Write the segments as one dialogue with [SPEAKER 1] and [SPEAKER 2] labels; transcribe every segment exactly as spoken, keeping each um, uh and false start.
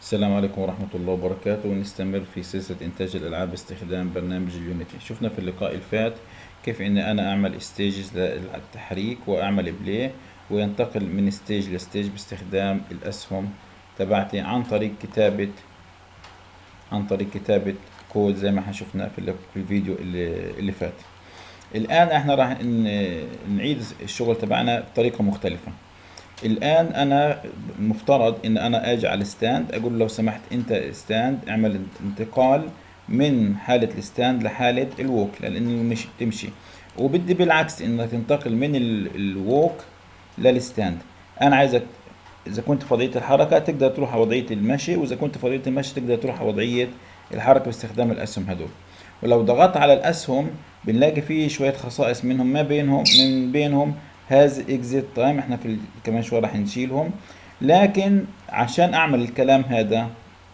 [SPEAKER 1] السلام عليكم ورحمة الله وبركاته. ونستمر في سلسلة إنتاج الألعاب باستخدام برنامج اليونيتي. شفنا في اللقاء الفات كيف إني أنا أعمل ستيجز للتحريك وأعمل بلاي وينتقل من ستيج لستيج باستخدام الأسهم تبعتي عن طريق كتابة عن طريق كتابة كود زي ما احنا شفنا في في الفيديو اللي, اللي فات. الآن احنا راح نعيد الشغل تبعنا بطريقة مختلفة. الآن أنا مفترض إن أنا أجي على الستاند أقول له لو سمحت أنت ستاند اعمل انتقال من حالة الستاند لحالة الووك لأنه مش تمشي، وبدي بالعكس إنك تنتقل من الووك للستاند. أنا عايزك إذا كنت في وضعية الحركة تقدر تروح على وضعية المشي، وإذا كنت في وضعية المشي تقدر تروح على وضعية الحركة باستخدام الأسهم هدول. ولو ضغطت على الأسهم بنلاقي فيه شوية خصائص منهم ما بينهم من بينهم هاز اكزيت تايم، احنا في كمان شويه راح نشيلهم. لكن عشان اعمل الكلام هذا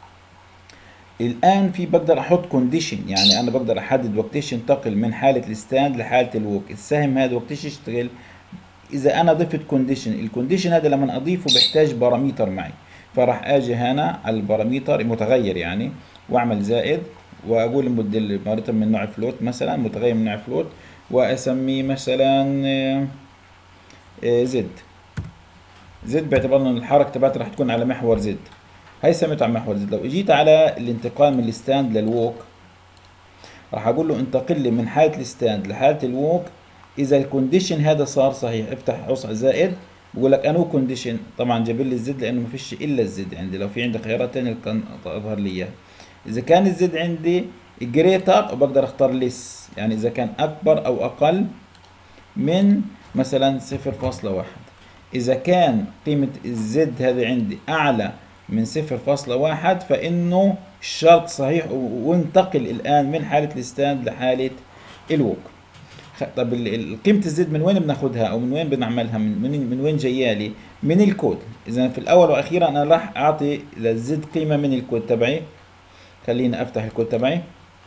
[SPEAKER 1] الان في بقدر احط كونديشن، يعني انا بقدر احدد وقتيش ينتقل من حاله الستاند لحاله الووك. السهم هذا وقتيش يشتغل اذا انا ضفت كونديشن. الكونديشن هذا لما اضيفه بيحتاج باراميتر معي، فراح اجي هنا على الباراميتر متغير يعني واعمل زائد واقول الموديل مرة من نوع فلوت، مثلا متغير من نوع فلوت، واسميه مثلا زد زد باعتبار ان الحركه تبعتي راح تكون على محور زد. هي سميته على محور زد. لو اجيت على الانتقال من الستاند للووك راح اقول له انتقل لي من حاله الستاند لحاله الووك اذا الكونديشن هذا صار صحيح. افتح عصا زائد بقول لك انو كونديشن، طبعا جاب لي الزد لانه ما فيش الا الزد عندي. لو في عندي خيارات ثانيه كان اظهر لي اياها. اذا كان الزد عندي جريتر بقدر اختار ليس، يعني اذا كان اكبر او اقل من مثلا صفر فاصلة واحد. إذا كان قيمة الزد هذه عندي أعلى من صفر فاصلة واحد فإنه الشرط صحيح وانتقل الآن من حالة الستاند لحالة الووك. طب قيمة الزد من وين بناخدها أو من وين بنعملها؟ من, من, من وين جايالي؟ من الكود. إذا في الأول وأخيرا أنا راح أعطي للزد قيمة من الكود تبعي. خليني أفتح الكود تبعي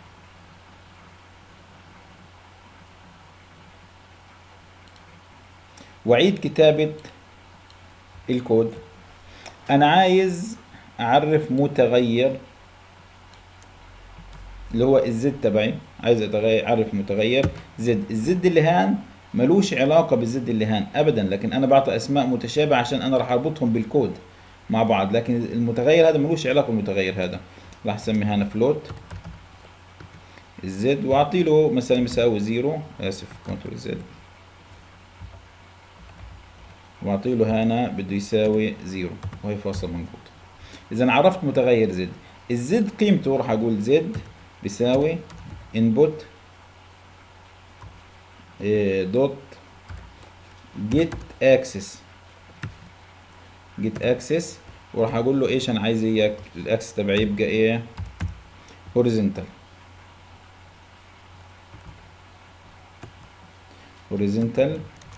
[SPEAKER 1] وأعيد كتابة الكود. انا عايز اعرف متغير اللي هو الزد تبعي، عايز اعرف متغير زد. الزد اللي هان ملوش علاقة بالزد اللي هان ابدا، لكن انا بعطي اسماء متشابهة عشان انا راح اربطهم بالكود مع بعض، لكن المتغير هذا ملوش علاقة بالمتغير هذا. راح اسمي هنا فلوت الزد واعطي له مثلا يساوي زيرو، اسف كنترول زد، واعطي له هنا بده يساوي زيرو وهي فاصل منقوط. اذا عرفت متغير زد. الزد قيمته راح اقول زد بيساوي input دوت get access get access وراح اقول له ايش انا عايز اياك الاكسس تبعي يبقى ايه horizontal horizontal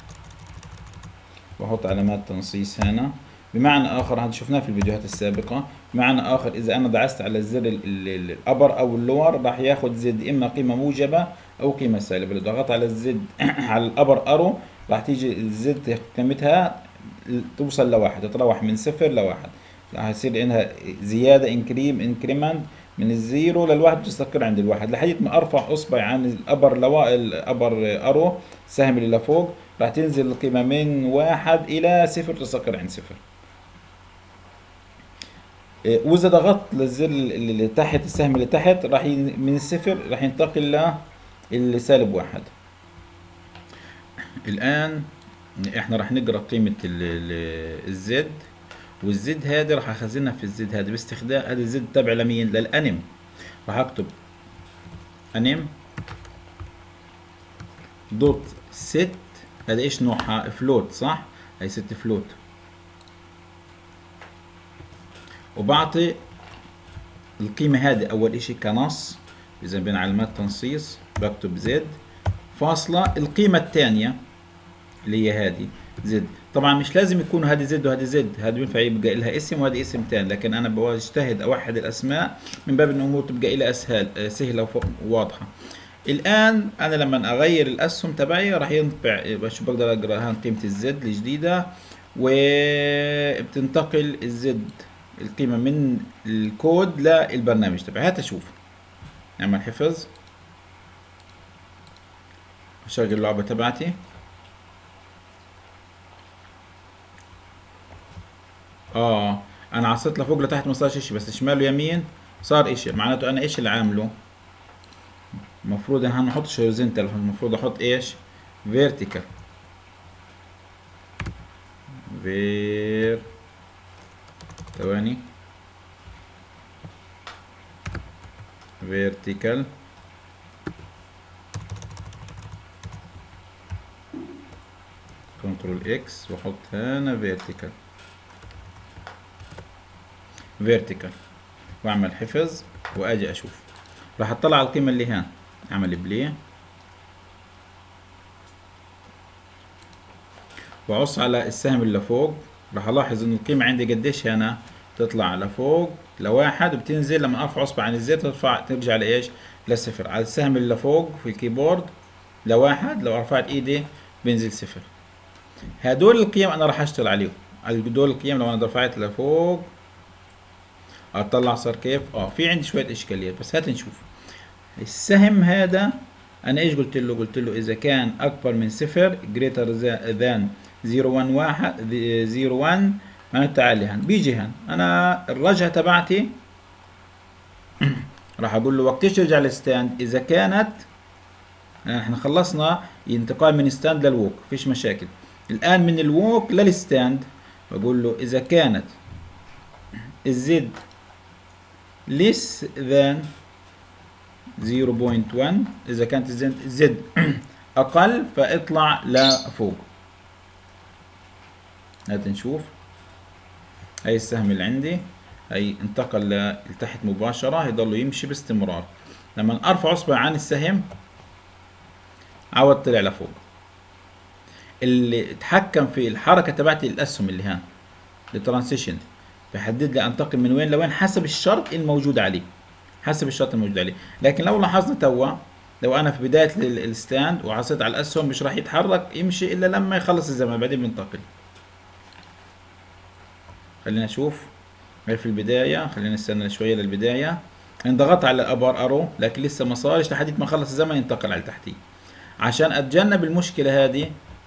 [SPEAKER 1] واحط علامات تنصيص هنا. بمعنى اخر هذا شفناه في الفيديوهات السابقه. بمعنى اخر اذا انا دعست على الزر الابر او اللور راح ياخذ زد اما قيمه موجبه او قيمه سالبه. لو ضغطت على الزد على الابر ارو راح تيجي الزد قيمتها توصل لواحد، تتراوح من صفر لواحد. راح يصير انها زياده انكريم انكريمنت من الزيرو للواحد تستقر عند الواحد لحد ما ارفع اصبعي عن الابر لوا الابر ارو السهم اللي لفوق راح تنزل القيمه من واحد الى صفر تستقر عند صفر. واذا ضغطت للزر اللي تحت السهم اللي تحت راح من الصفر راح ينتقل للسالب واحد. الان احنا راح نقرا قيمه الزد، والزد هذه راح اخزنها في الزد هذا باستخدام هذا الزد تبع لمين؟ للانم. راح اكتب انم دوت ست. هذا ايش نوعها؟ فلوت صح؟ هي ست فلوت. وبعطي القيمة هذه أول إشي كنص، إذا بين علامات تنصيص بكتب زد فاصلة القيمة الثانية اللي هي هذه زد. طبعا مش لازم يكونوا هذه زد وهذه زد، هذا بينفع يبقى لها اسم وهذه اسم ثاني، لكن أنا بجتهد أوحد الأسماء من باب إن الأمور تبقى لها أسهل سهلة وواضحة. الآن أنا لما أغير الأسهم تبعي راح ينفع شو بقدر أقرأ هان قيمة الزد الجديدة وبتنتقل الزد القيمة من الكود للبرنامج تبعي. هات اشوف، نعمل حفظ، اشغل اللعبة تبعتي. اه انا عصيت لفوق لتحت ما صارش اشي، بس شمال ويمين صار اشي، معناته انا ايش اللي عامله؟ المفروض ان هنحط هوريزونتال، المفروض احط ايش؟ فيرتيكال. فير ثواني، فيرتيكال، كنترول اكس واحط هنا فيرتيكال، فيرتيكال، واعمل حفظ واجي اشوف. راح اطلع على القيمة اللي هان، اعمل بلي واعص على السهم اللي فوق. راح الاحظ ان القيمة عندي قديش هنا، تطلع لفوق لواحد وبتنزل، لما ارفع اصبع عن الزر ترفع ترجع لايش؟ لصفر. على السهم اللي فوق في الكيبورد لواحد، لو رفعت ايدي بينزل صفر. هدول القيم انا راح اشتغل عليهم. هدول القيم لو انا رفعت لفوق اطلع صار كيف؟ اه في عندي شوية اشكاليات، بس هات نشوف. السهم هذا انا ايش قلت له؟ قلت له اذا كان اكبر من صفر greater than صفر واحد واحد صفر واحد، معناته تعالي هان بيجي هان. انا الرجعة تبعتي راح اقول له وقتيش ترجع للستاند؟ اذا كانت احنا خلصنا انتقال من ستاند للووك فيش مشاكل، الان من الووك للستاند بقول له اذا كانت الزد less than صفر فاصلة واحد، اذا كانت الزد اقل فاطلع لفوق. هات نشوف، هاي السهم اللي عندي هي انتقل لتحت مباشرة، هيضل يمشي باستمرار. لما ارفع اصبع عن السهم عود طلع لفوق. اللي اتحكم في الحركة تبعتي الاسهم اللي هان الترانسيشن، بحدد لي انتقل من وين لوين حسب الشرط الموجود عليه، حسب الشرط الموجود عليه. لكن لو لاحظنا توا، لو انا في بداية الستاند وعصيت على الاسهم مش راح يتحرك يمشي الا لما يخلص الزمن بعدين بينتقل. خلينا نشوف في البداية، خلينا نستنى شوية للبداية. انضغط على الابر ارو لكن لسه ما صارش، لحد ما خلص الزمن ينتقل على تحتيه. عشان اتجنب المشكلة هذه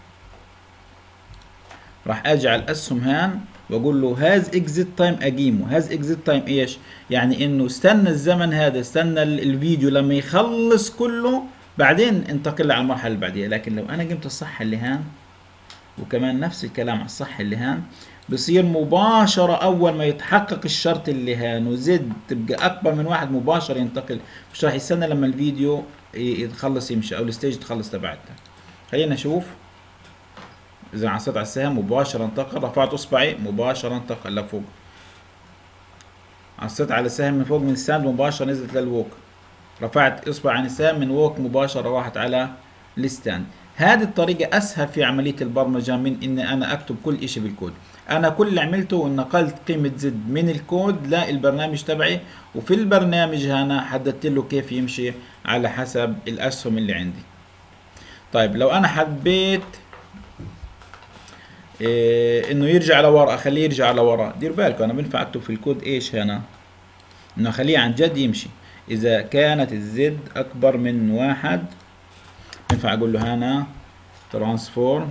[SPEAKER 1] راح اجي على الاسهم هان واقول له هاز اكزيت تايم اقيمه. هاز اكزيت تايم ايش؟ يعني انه استنى الزمن هذا، استنى الفيديو لما يخلص كله بعدين انتقل على المرحلة اللي بعديها. لكن لو انا قمت الصح اللي هان، وكمان نفس الكلام على الصح اللي هان، بصير مباشرة أول ما يتحقق الشرط اللي هان وزد تبقى أكبر من واحد مباشرة ينتقل، مش راح يستنى لما الفيديو يتخلص يمشي أو الستيج تخلص تبعتها. خلينا نشوف. إذا عصيت على السهم مباشرة انتقل، رفعت إصبعي مباشرة انتقل لفوق. عصيت على السهم من فوق من الساند مباشرة نزلت للووك. رفعت إصبع عن السهم من ووك مباشرة راحت على الستاند. هذه الطريقة أسهل في عملية البرمجة من إني أنا أكتب كل إشي بالكود. أنا كل اللي عملته نقلت قيمة زد من الكود للبرنامج تبعي، وفي البرنامج هنا حددت له كيف يمشي على حسب الأسهم اللي عندي. طيب لو أنا حبيت إيه إنه يرجع لورا، أخليه يرجع لورا. دير بالكم أنا بنفع أكتب في الكود إيش هنا؟ إنه أخليه عن جد يمشي. إذا كانت الزد أكبر من واحد ينفع أقول له هنا ترانسفورم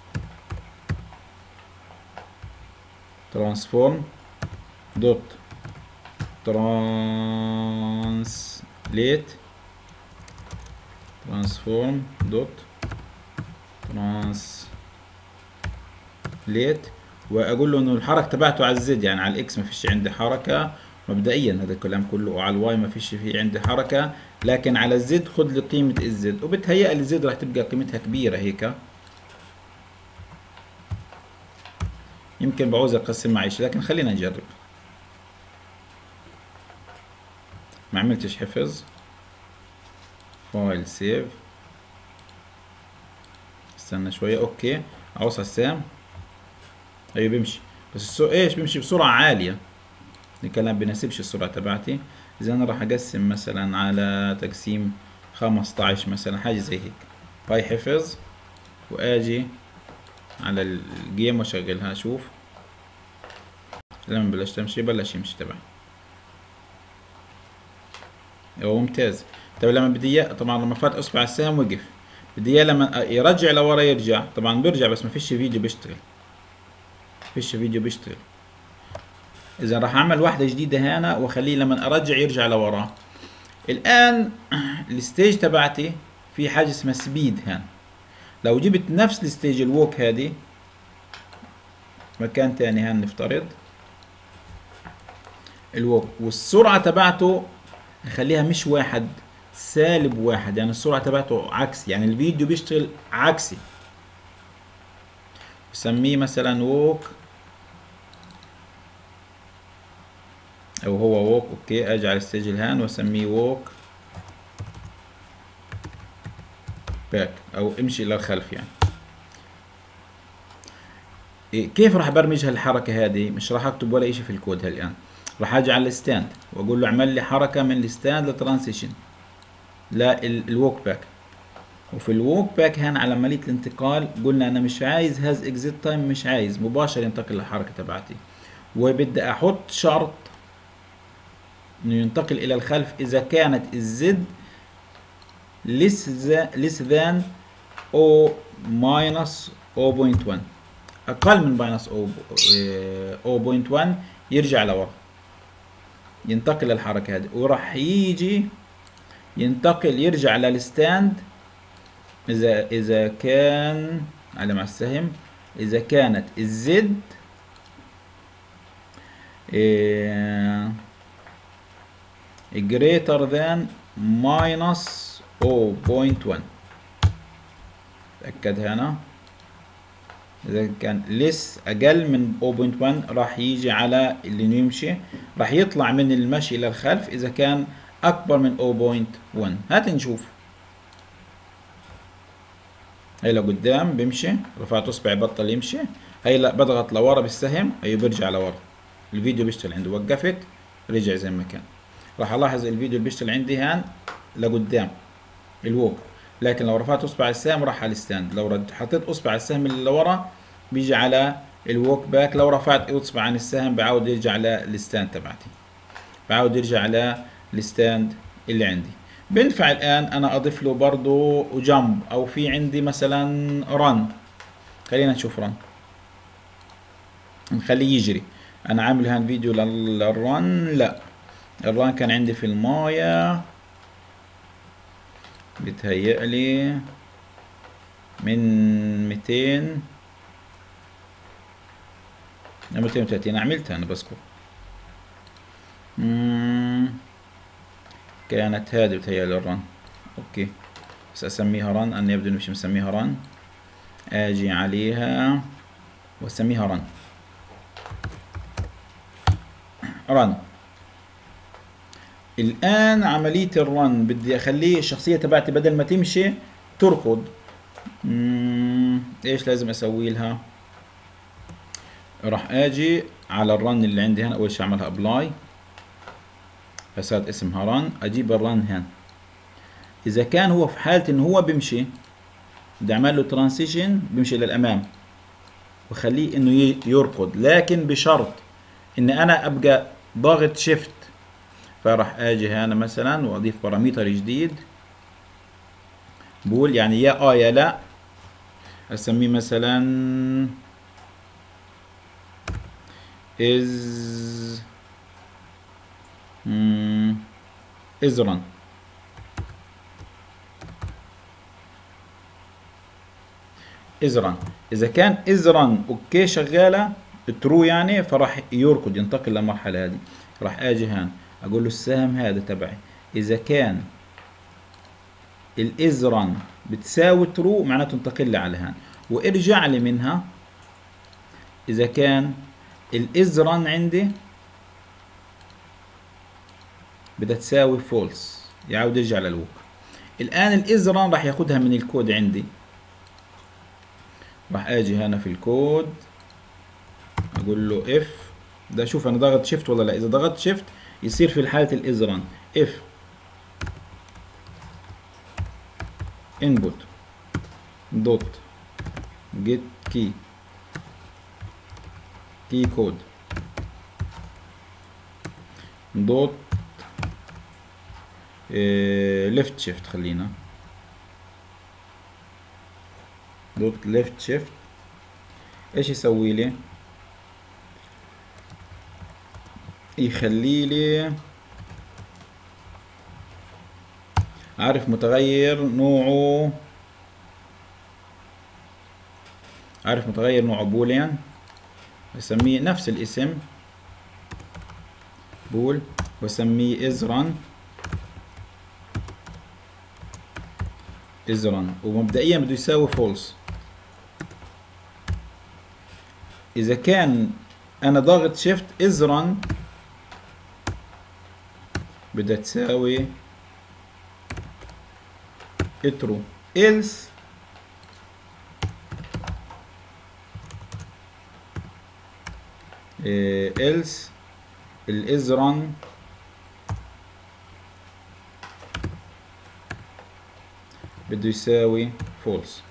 [SPEAKER 1] ترانسفورم دوت ترانسليت ترانسفورم دوت ترانسليت، واقول له انه الحركه تبعته على الزد، يعني على الاكس ما فيش عندي حركه مبدئيا، هذا الكلام كله، وعلى الواي ما فيش في عندي حركه، لكن على الزد خذ لي قيمه الزد، وبتهيأ لي الزد راح تبقى قيمتها كبيره هيك. يمكن بعوز اقسم معيش، لكن خلينا نجرب. ما عملتش حفظ، فايل سيف، استنى شويه. اوكي اعوص على السهم، ايوه بيمشي، بس السرعه ايش بيمشي بسرعه عاليه، الكلام بيناسبش السرعه تبعتي. اذا انا راح اقسم مثلا على تقسيم خمستاشر مثلا، حاجه زي هيك. هاي حفظ، واجي على الجيم واشغلها اشوف. لما بلش تمشي بلش يمشي تبعي. هو ممتاز. طيب لما بدي اياه، طبعا لما فات اصبع السهم وقف، بدي اياه لما يرجع لورا يرجع، طبعا بيرجع بس ما فيش فيديو بيشتغل، فيش فيديو بيشتغل. اذا راح اعمل واحدة جديدة هنا واخليه لما ارجع يرجع لورا. الان الستيج تبعتي في حاجة اسمها سبيد هنا. لو جبت نفس الستيج الووك هذه مكان تاني هان، نفترض الووك والسرعة تبعته نخليها مش واحد، سالب واحد، يعني السرعة تبعته عكسي، يعني الفيديو بيشتغل عكسي. بسميه مثلا ووك، او هو ووك. اوكي، اجي على الستيج الهان واسميه ووك باك، او امشي الى الخلف يعني. إيه كيف راح برمج هالحركة هذه؟ مش راح اكتب ولا اشي في الكود الان. راح اجي على الستاند واقول له اعمل لي حركة من الستاند لترانسيشن للووك باك. وفي الووك باك هنا على عملية الانتقال قلنا انا مش عايز هاز اكزيت تايم، مش عايز مباشر ينتقل للحركة تبعتي، وبدي احط شرط انه ينتقل الى الخلف اذا كانت الزد less than او minus صفر فاصلة واحد، اقل من minus صفر فاصلة واحد يرجع لورا، ينتقل للحركة هذه. وراح يجي ينتقل يرجع للستاند اذا اذا كان على مع السهم، اذا كانت الزد greater than minus صفر فاصلة واحد. تأكد هنا اذا كان less اقل من صفر فاصلة واحد راح يجي على اللي يمشي، راح يطلع من المشي الى الخلف اذا كان اكبر من صفر فاصلة واحد. هات نشوف. هي لقدام بيمشي، رفعت اصبعي بطل يمشي. هي لا بضغط لورا بالسهم، هي بيرجع لورا، الفيديو بيشتغل عنده. وقفت رجع زي ما كان. راح الاحظ الفيديو اللي بيشتغل عندي هان لقدام الووك، لكن لو رفعت اصبع السهم راح على الستاند. لو رد حطيت اصبع السهم اللي لورا بيجي على الووك باك، لو رفعت اصبع عن السهم بعود يرجع للستاند تبعتي، بعود يرجع على الستاند اللي عندي. بينفع الان انا اضيف له برضو جمب، او في عندي مثلا رن. خلينا نشوف رن، نخليه يجري. انا عامل هان فيديو للرن، لا الرن كان عندي في المايه بتهيألي من ميتين ل ميتين وثلاثين. عملتها انا بذكر كانت هذه بتهيألي الرن. اوكي بس اسميها رن، انا يبدو اني مش مسميها رن. اجي عليها واسميها رن. رن. الان عملية الرن بدي اخليه الشخصية تبعتي بدل ما تمشي تركض. مم. ايش لازم اسوي لها؟ راح اجي على الرن اللي عندي هنا، اول شي اعملها ابلاي، فصارت اسمها رن. اجيب الرن هنا، اذا كان هو في حالة ان هو بيمشي بدي اعمل له ترانسيشن بيمشي للامام وخليه انه يركض، لكن بشرط ان انا ابقى ضاغط شيفت. فراح اجي هنا مثلا واضيف بارامتر جديد بقول يعني يا اه يا لا، اسميه مثلا is مم is run. is run اذا كان is run اوكي شغاله ترو يعني، فراح يركض ينتقل للمرحله هذه. راح اجي هان اقول له السهم هذا تبعي اذا كان الاز رن بتساوي ترو معناته انتقل لي على هان، وارجع لي منها اذا كان الاز رن عندي بدها تساوي فولس، يعود يرجع للوك. الان الاز رن راح ياخدها من الكود عندي. راح اجي هنا في الكود اقول له اف ده، شوف انا ضغط شيفت ولا لا. اذا ضغطت شيفت يصير في حاله الاز رن اف input dot get key key code دوت ليفت شيفت، خلينا دوت ليفت شيفت. ايش يسوي لي؟ يخلي لي عارف متغير نوعه، عارف متغير نوعه بوليان، بسميه نفس الاسم بول، وسميه ازرن ازرن ومبدئيا بده يساوي فولس. اذا كان انا ضاغط شيفت ازرن بدها تساوي اترو، إلس إلس الازرن بده يساوي فولس.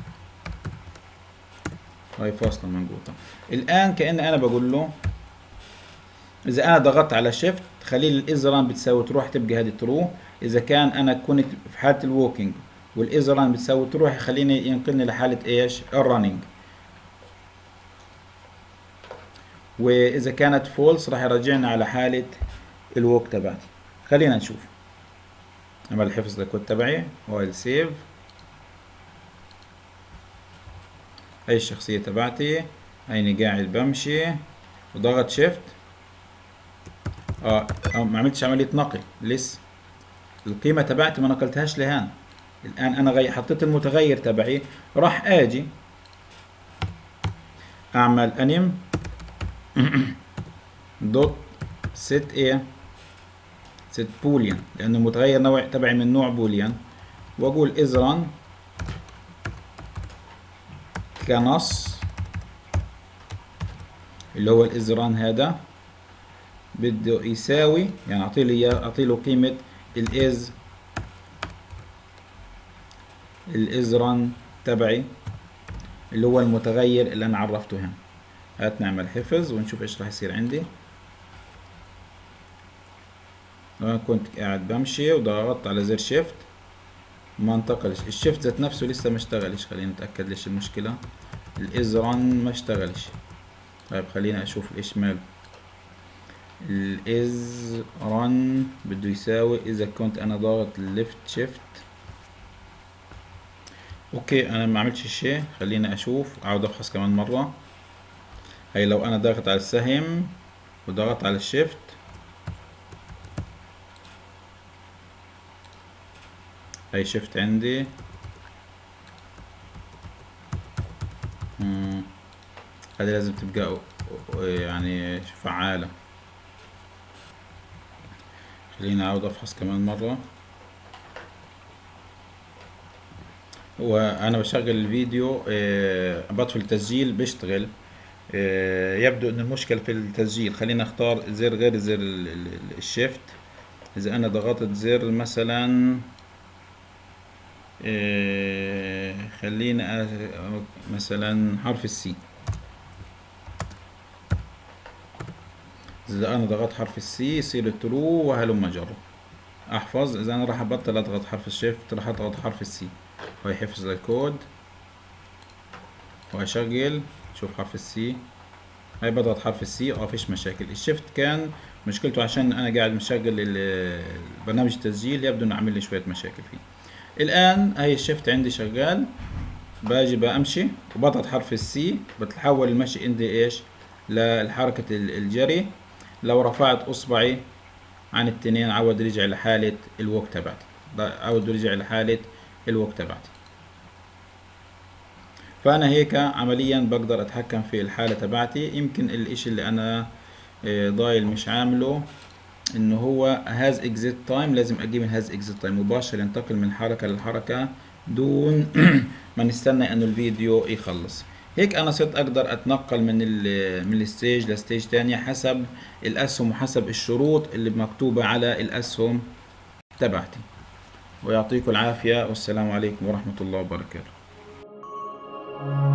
[SPEAKER 1] هاي فاصلة منقوطة. الآن كأن أنا بقول له إذا أنا ضغطت على شيفت خلي لي الإزران بتساوي تروح تبقى هذه ترو. إذا كان أنا كنت في حالة الووكينج والإزران بتساوي تروح يخليني ينقلني لحالة إيش؟ الرننج. وإذا كانت فولس راح يرجعنا على حالة الووك تبعتي. خلينا نشوف. أعمل حفظ للكود تبعي وايل سيف. هاي الشخصية تبعتي، هيني قاعد بمشي وضغط شيفت. اه ما عملتش عملية نقل لسه، القيمة تبعتي ما نقلتهاش لهان. الآن أنا غي حطيت المتغير تبعي، راح آجي أعمل أنيم دوت ست إيه ست بوليان، لأنه المتغير نوع تبعي من نوع بوليان، وأقول إزران كنص اللي هو الإزران هذا بده يساوي، يعني أعطي له إياه، أعطي له قيمة الإز الإزران تبعي اللي هو المتغير اللي أنا عرفته هنا. هات نعمل حفظ ونشوف إيش راح يصير عندي. أنا كنت قاعد بمشي وضغطت على زر شيفت ما انتقلش، الشيفت ذات نفسه لسه ما اشتغلش. خلينا نتأكد ليش المشكلة. الإزران ما اشتغلش. طيب خلينا أشوف إيش ماله. الإزران بده يساوي إذا كنت أنا ضاغط ليفت شيفت. اوكي انا ما عملتش شيء، خليني اشوف، اقعد افحص كمان مرة. هي لو انا ضاغط على السهم وضغط على الشيفت هي شيفت عندي. مم. هذه لازم تبقى يعني فعالة. خليني اقعد افحص كمان مرة. وانا بشغل الفيديو اه بطفي التسجيل بيشتغل. اه يبدو ان المشكلة في التسجيل. خلينا اختار زر غير زر الشيفت. اذا انا ضغطت زر مثلا اه خلينا مثلا حرف السي، اذا انا ضغطت حرف السي يصير ترو وهلم جرى. احفظ اذا انا راح ابطل اضغط حرف الشيفت راح اضغط حرف السي، وهي حفظ للكود واشغل. شوف حرف السي، هاي بضغط حرف السي اه فيش مشاكل. الشيفت كان مشكلته عشان انا قاعد مشغل البرنامج التسجيل، يبدو انه عامل لي شويه مشاكل فيه. الان هاي الشيفت عندي شغال، باجي بمشي وبضغط حرف السي بتحول المشي عندي ايش لحركه الجري. لو رفعت اصبعي عن التنين عود رجع لحالة الوك تبعتي، عود رجع لحالة الوك تبعتي. فأنا هيك عمليا بقدر أتحكم في الحالة تبعتي. يمكن الإشي اللي أنا ضايل مش عامله إنه هو هاز إكزيت تايم، لازم أجيب من هاز إكزيت تايم مباشرة ينتقل من حركة للحركة دون ما نستنى إنه الفيديو يخلص. هيك انا صرت اقدر اتنقل من ال من الستيج لستيج تانية حسب الاسهم وحسب الشروط اللي مكتوبة على الاسهم تبعتي. ويعطيكم العافية والسلام عليكم ورحمة الله وبركاته.